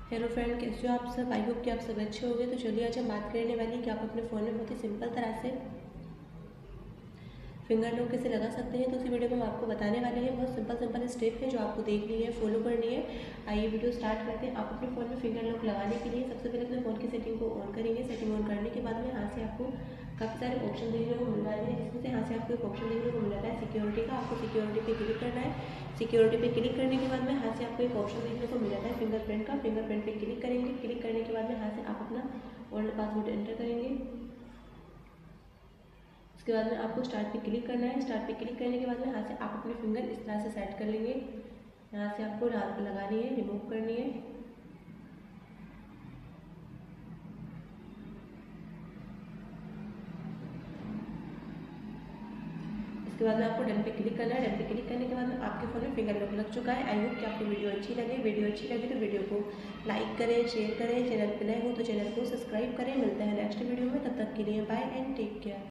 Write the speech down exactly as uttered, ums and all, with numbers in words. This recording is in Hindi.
हेलो फ्रेंड, कैसे हो आप सब। आई होप कि आप सब अच्छे होंगे। तो चलिए आज हम बात करने वाली कि आप अपने फ़ोन में बहुत ही सिंपल तरह से फिंगर लॉक कैसे लगा सकते हैं। तो उसी वीडियो में हम आपको बताने वाले हैं। बहुत सिंपल सिंपल स्टेप है जो आपको देखनी है, फॉलो करनी है। आइए वीडियो स्टार्ट करते हैं। आप अपने फ़ोन में फिंगर लॉक लगाने के लिए सबसे पहले अपने फ़ोन की सेटिंग को ऑन करेंगे। सेटिंग ऑन करने के बाद में यहाँ से आपको काफ़ी सारे ऑप्शन देखने को मिल रहे हैं, जिसमें से यहाँ से आपको एक ऑप्शन देखने को मिल रहा है सिक्योरिटी का। आपको सिक्योरिटी पे क्लिक करना है। सिक्योरिटी पे क्लिक करने के बाद में यहाँ से आपको एक ऑप्शन देखने को मिल जाता है फिंगरप्रिंट का। फिंगरप्रिंट पे क्लिक करेंगे। क्लिक करने के बाद में यहाँ से आप अपना ओल्ड पासवर्ड एंटर करेंगे। उसके बाद में आपको स्टार्ट पे क्लिक करना है। स्टार्ट पे क्लिक करने के बाद में यहाँ से आप अपने फिंगर इस तरह से सेट कर लेंगे। यहाँ से आपको लगानी है, रिमूव करनी है। इसके बाद में आपको डन पे क्लिक करना है। डन पे क्लिक करने के बाद में आपके फ़ोन में फिंगर लॉक लग चुका है। आई होप कि आपको वीडियो अच्छी लगे। वीडियो अच्छी लगे तो वीडियो को लाइक करें, शेयर करें। चैनल पर नए हो तो चैनल को सब्सक्राइब करें। मिलते हैं नेक्स्ट वीडियो में, तब तक के लिए बाय एंड टेक केयर।